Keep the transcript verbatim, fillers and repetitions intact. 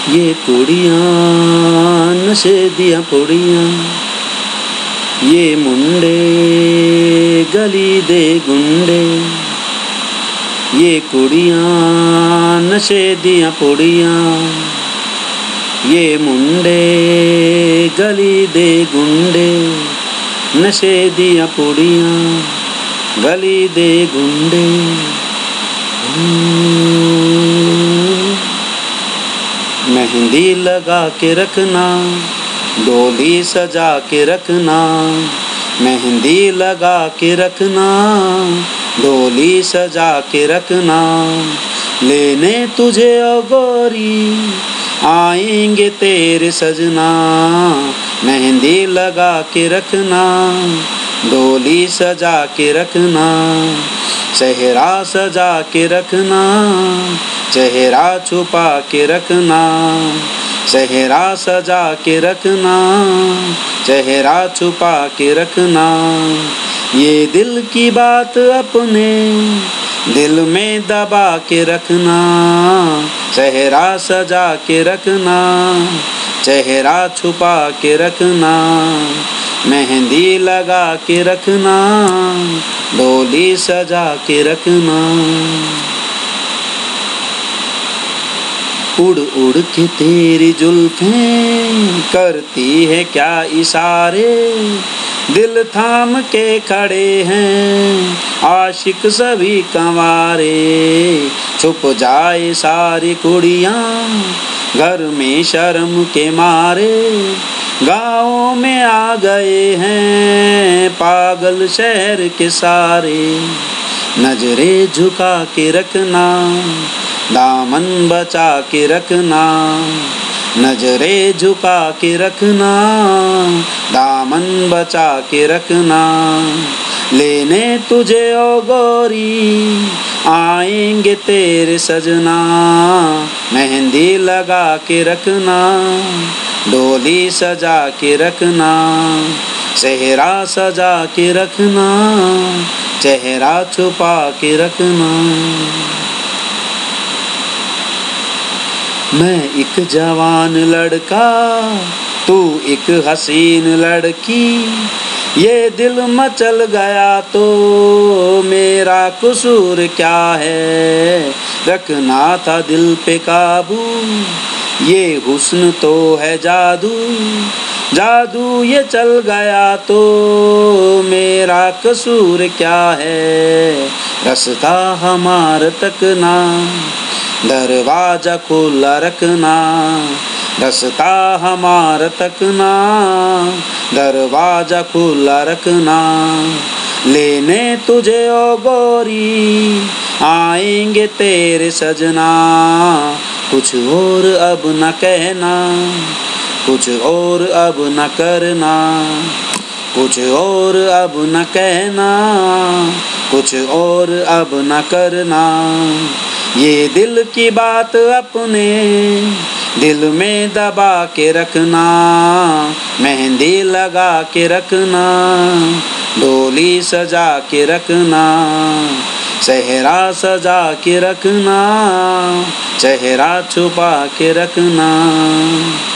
ये कुड़ियाँ नशे दियाँ पुड़ियाँ, ये मुंडे गली दे गुंडे। ये कुड़ियाँ नशे दियाँ पुड़ियाँ, ये मुंडे गली दे गुंडे। नशे दियाँ पुड़ियाँ गली दे गुंडे। मेहंदी लगा के रखना, डोली सजा के रखना। मेहंदी लगा के रखना, डोली सजा के रखना। लेने तुझे ओ गोरी आएंगे तेरे सजना। मेहंदी लगा के रखना, डोली सजा के रखना। चेहरा सजा के रखना, चेहरा छुपा के रखना। चेहरा सजा के रखना, चेहरा छुपा के रखना। ये दिल की बात अपने दिल में दबा के रखना। चेहरा सजा के रखना, चेहरा छुपा के रखना। मेहंदी लगा के रखना, डोली सजा के रखना। उड़ उड़ के तेरी जुल्फें करती है क्या इशारे। दिल थाम के खड़े हैं आशिक सभी कंवारे। छुप जाए सारी कुड़ियाँ घर में शर्म के मारे। गाँव में आ गए हैं पागल शहर के सारे। नजरें झुका के रखना, दामन बचा के रखना। नजरें झुका के रखना, दामन बचा के रखना। लेने तुझे ओ गोरी आएंगे तेरे सजना। मेहंदी लगा के रखना, डोली सजा के रखना। चेहरा सजा के रखना, चेहरा छुपा के रखना। मैं एक जवान लड़का, तू एक हसीन लड़की। ये दिल मचल गया तो मेरा कसूर क्या है। रखना था दिल पे काबू, ये हुस्न तो है जादू। जादू ये चल गया तो मेरा कसूर क्या है। रास्ता हमारा तकना, दरवाजा खुला रखना। रास्ता हमारा तकना, दरवाजा खुला रखना। लेने तुझे ओ गोरी आएंगे तेरे सजना। कुछ और अब न कहना, कुछ और अब न करना। कुछ और अब न कहना, कुछ और अब न करना। ये दिल की बात अपने दिल में दबा के रखना। मेहंदी लगा के रखना, डोली सजा के रखना। चेहरा सजा के रखना, चेहरा छुपा के रखना।